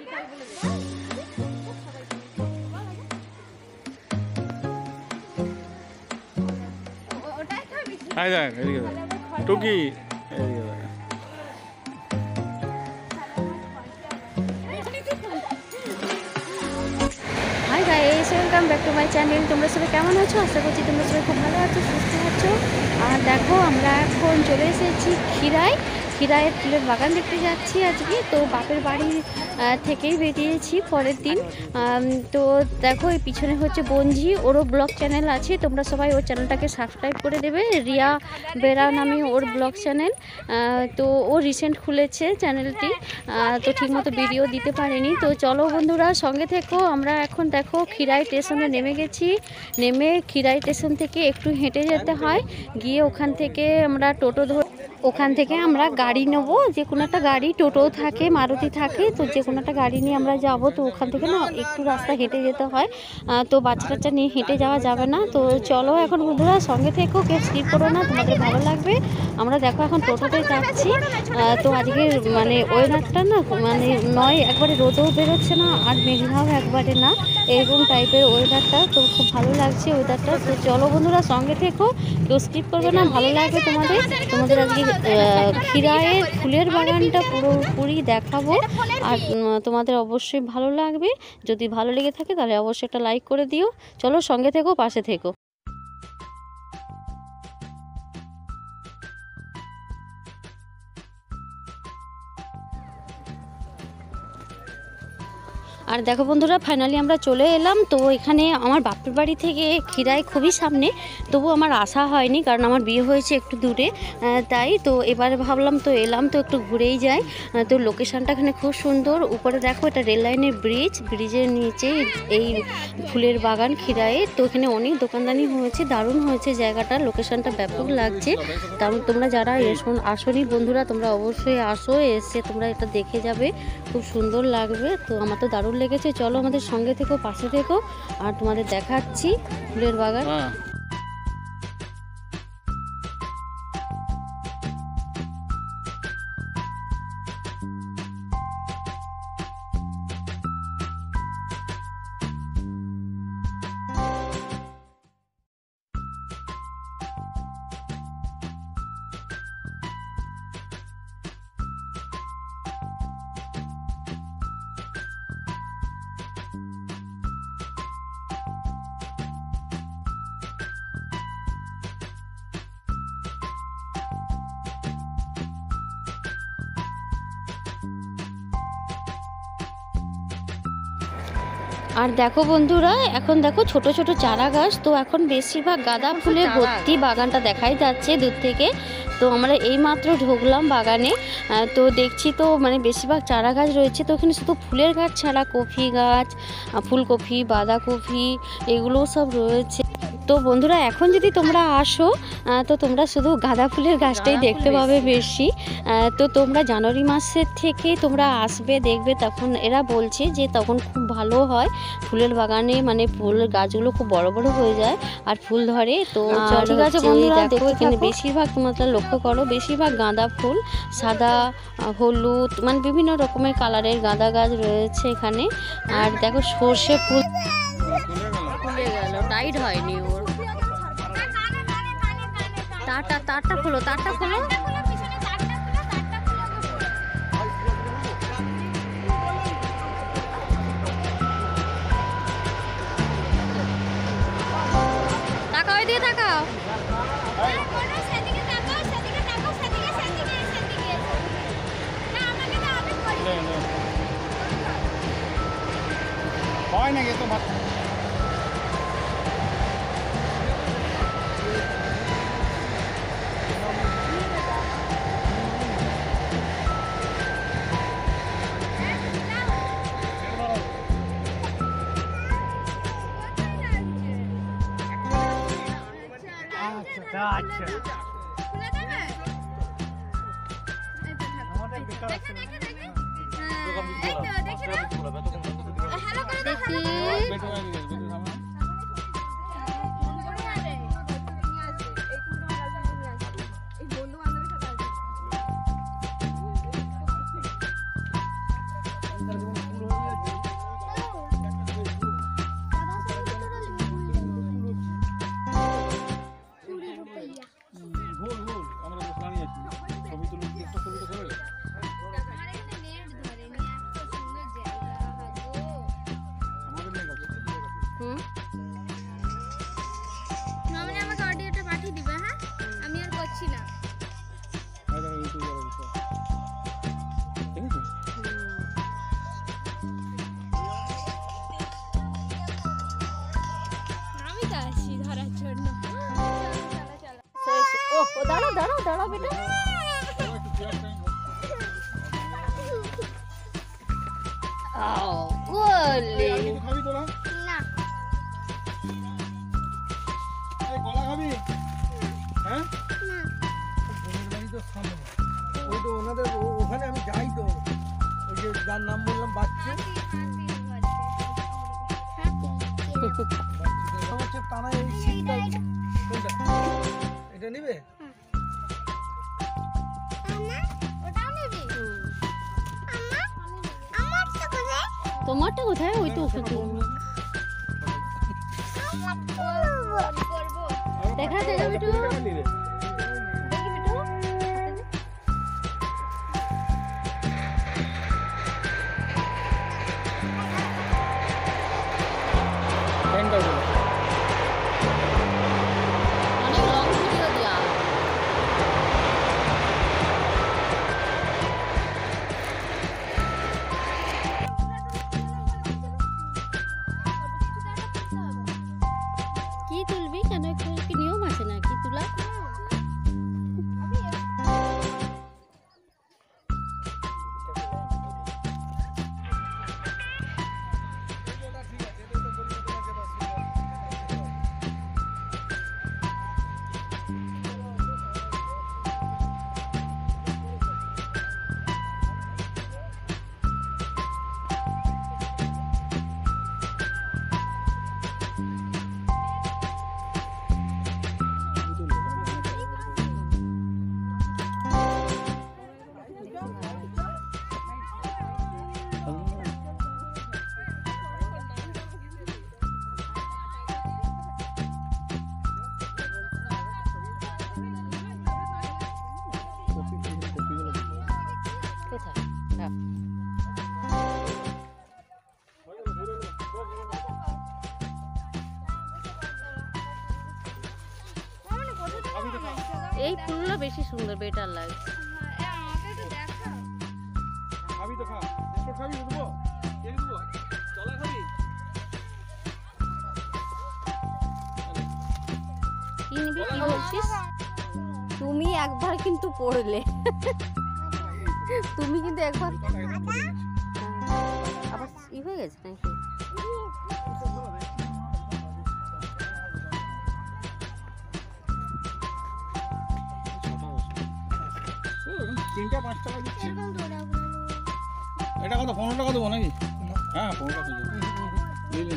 টুকি hi guys, welcome back to my channel. তোমরা সবাই কেমন আছো? আশা করছি তোমরা সবাই খুব ভালো আছো, সুস্থ আছো। আর দেখো, আমরা এখন চলে এসেছি ক্ষীরায়ের ফুলের বাগান দেখতে যাচ্ছি আজকে। তো বাপের বাড়ি থেকেই বেরিয়েছি পরের দিন। তো দেখো, এই পিছনে হচ্ছে বঞ্জি, ওরও ব্লগ চ্যানেল আছে, তোমরা সবাই ওর চ্যানেলটাকে সাবস্ক্রাইব করে দেবে। রিয়া বেরা নামে ওর ব্লগ চ্যানেল। তো ও রিসেন্ট খুলেছে চ্যানেলটি, তো ঠিকমতো ভিডিও দিতে পারেনি। তো চলো বন্ধুরা, সঙ্গে থেকো। আমরা এখন দেখো ক্ষীরাই স্টেশনে নেমে গেছি। নেমে ক্ষীরাই স্টেশন থেকে একটু হেঁটে যেতে হয়, গিয়ে ওখান থেকে আমরা টোটো ওখান থেকে আমরা গাড়ি নেব, যে কোনো একটা গাড়ি, টোটো থাকে, মারুতি থাকে, তো যে কোনো একটা গাড়ি নিয়ে আমরা যাব। তো ওখান থেকে না একটু রাস্তা হেঁটে যেতে হয়, তো বাচ্চা কাচ্চা নিয়ে হেঁটে যাওয়া যাবে না। তো চলো এখন বন্ধুরা, সঙ্গে থেকো, কেউ স্কিপ করো না, তোমাদের ভালো লাগবে। আমরা দেখো এখন টোটোতে যাচ্ছি। তো আজকে মানে ওয়েদারটা না মানে নয় একবারে রোদও বেরোচ্ছে না, আর মেঘলাও একবারে না, এরকম টাইপের ওয়েদারটা। তো খুব ভালো লাগছে ওয়েদারটা। তো চলো বন্ধুরা, সঙ্গে থেকো, কেউ স্কিপ করবে না, ভালো লাগবে তোমাদের আজকে ক্ষীরায়ের ফুলের বাগানটা পুরোপুরি দেখাবো। আর তোমাদের অবশ্যই ভালো লাগবে। যদি ভালো লেগে থাকে তাহলে অবশ্যই একটা লাইক করে দিও। চলো সঙ্গে থেকো, পাশে থেকো। আর দেখো বন্ধুরা, ফাইনালি আমরা চলে এলাম। তো এখানে আমার বাপের বাড়ি থেকে ক্ষীরাই খুবই সামনে, তবু আমার আসা হয়নি, কারণ আমার বিয়ে হয়েছে একটু দূরে, তাই। তো এবারে ভাবলাম তো এলাম, তো একটু ঘুরেই যাই। তো লোকেশানটা এখানে খুব সুন্দর। উপরে দেখো, এটা রেল লাইনের ব্রিজের নিচে এই ফুলের বাগান ক্ষীরাইয়ের। তো এখানে অনেক দোকানদানি হয়েছে, দারুণ হয়েছে জায়গাটা, লোকেশানটা ব্যাপক লাগছে। তোমরা যারা আসনি বন্ধুরা, তোমরা অবশ্যই আসো, এসে তোমরা এটা দেখে যাবে, খুব সুন্দর লাগবে। তো আমার তো দারুণ লেগেছে। চলো আমাদের সঙ্গে থেকো, পাশে থেকো, আর তোমাদের দেখাচ্ছি ফুলের বাগান। আর দেখো বন্ধুরা, এখন দেখো ছোট ছোট চারা গাছ। তো এখন বেশিরভাগ গাঁদা ফুলের ভর্তি বাগানটা দেখাই যাচ্ছে দূর থেকে। তো আমরা এইমাত্র ঢুকলাম বাগানে, তো দেখছি তো মানে বেশিরভাগ চারা গাছ রয়েছে। তো এখানে শুধু ফুলের গাছ ছাড়া কফি গাছ, ফুলকপি, বাঁধাকপি, এগুলোও সব রয়েছে। তো বন্ধুরা, এখন যদি তোমরা আসো, তো তোমরা শুধু গাঁদা ফুলের গাছটাই দেখতে পাবে বেশি। তো তোমরা জানুয়ারি মাসের থেকে তোমরা আসবে, দেখবে, তখন এরা বলছে যে তখন খুব ভালো হয় ফুলের বাগানে, মানে ফুলের গাছগুলো খুব বড় বড় হয়ে যায় আর ফুল ধরে। তো ঠিক আছে বন্ধুরা, দেখো এখানে বেশিরভাগ তোমরা লক্ষ্য করো, বেশিরভাগ গাঁদা ফুল, সাদা, হলুদ, মানে বিভিন্ন রকমের কালারের গাঁদা গাছ রয়েছে এখানে। আর দেখো সর্ষে ফুল খুলে গেল, টাইট হয়নি ওর। তারটা খোলো। তাকাও, দিয়ে তাকাও। হয় নাকি তো আচ্ছা দেখি আমাকে অডিওটা পাঠিয়ে দিবে। হ্যাঁ, আমি আর করছি না। আমি তো আসি ধরার জন্য। ও দাঁড়াও দাঁড়াও দাঁড়াও বেটা। ওখানে আমি যাই তো, ওই যে যার নাম বললাম বাচ্চা টানা এই শীতকাল কোনটা এটা নিবে? তোমারটা কোথায়? ওই তো দেখা দেখা বিটু কি তুলবি? কেন একটু কি নিয়ম আছে নাকি তুলা? এই ফুলগুলো বেশি সুন্দর, বেটার লাগছে। খাবি তো খা, একটু খাবি দেবো, কেন দেবো? চলা খাবি? কি নিবি? কি বলছিস? তুমি একবার কিন্তু পড়লে, তুমি কিন্তু একবার আবার ই হয়ে গেছে নাকি? তিনটা 5 টাকা দিচ্ছি। এটা কত? 15 টাকা দেবো নাকি? হ্যাঁ 15 টাকা দেবো। দিলেন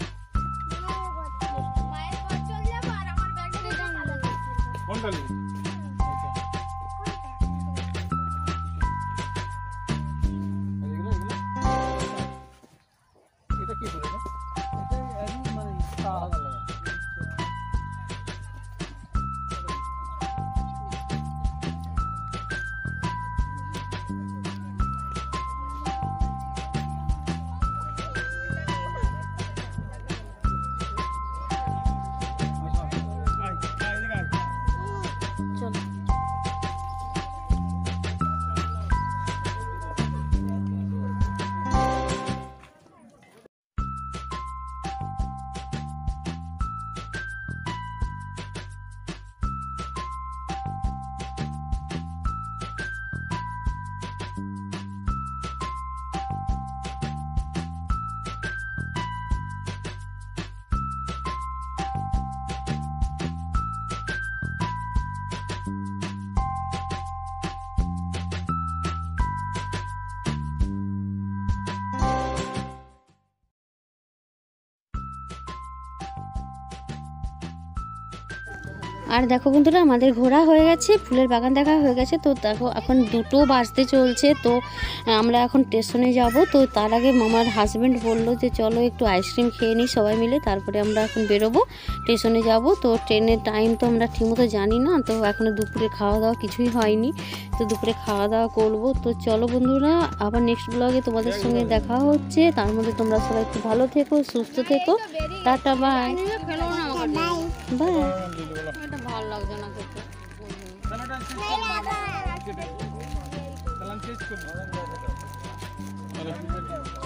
কোনটা নেই? এটা কি বলে? এটা মানে আর দেখো বন্ধুরা আমাদের ঘোরা হয়ে গেছে, ফুলের বাগান দেখা হয়ে গেছে। তো দেখো এখন 2টো বাজতে চলছে। তো আমরা এখন স্টেশনে যাব। তো তার আগে আমার হাজব্যান্ড বললো যে চলো একটু আইসক্রিম খেয়ে নিই সবাই মিলে, তারপরে আমরা এখন বেরোবো, স্টেশনে যাব। তো ট্রেনের টাইম তো আমরা ঠিকমতো জানি না, তো এখনও দুপুরে খাওয়া দাওয়া কিছুই হয়নি। তো দুপুরে খাওয়া দাওয়া করব। তো চলো বন্ধুরা, আবার নেক্সট ব্লগে তোমাদের সঙ্গে দেখা হচ্ছে। তার মধ্যে তোমরা সবাই একটু ভালো থেকো, সুস্থ থেকো। Tata, bye bye. এটা ভালো লাগছে না খেতে। চালান শেষ করবো।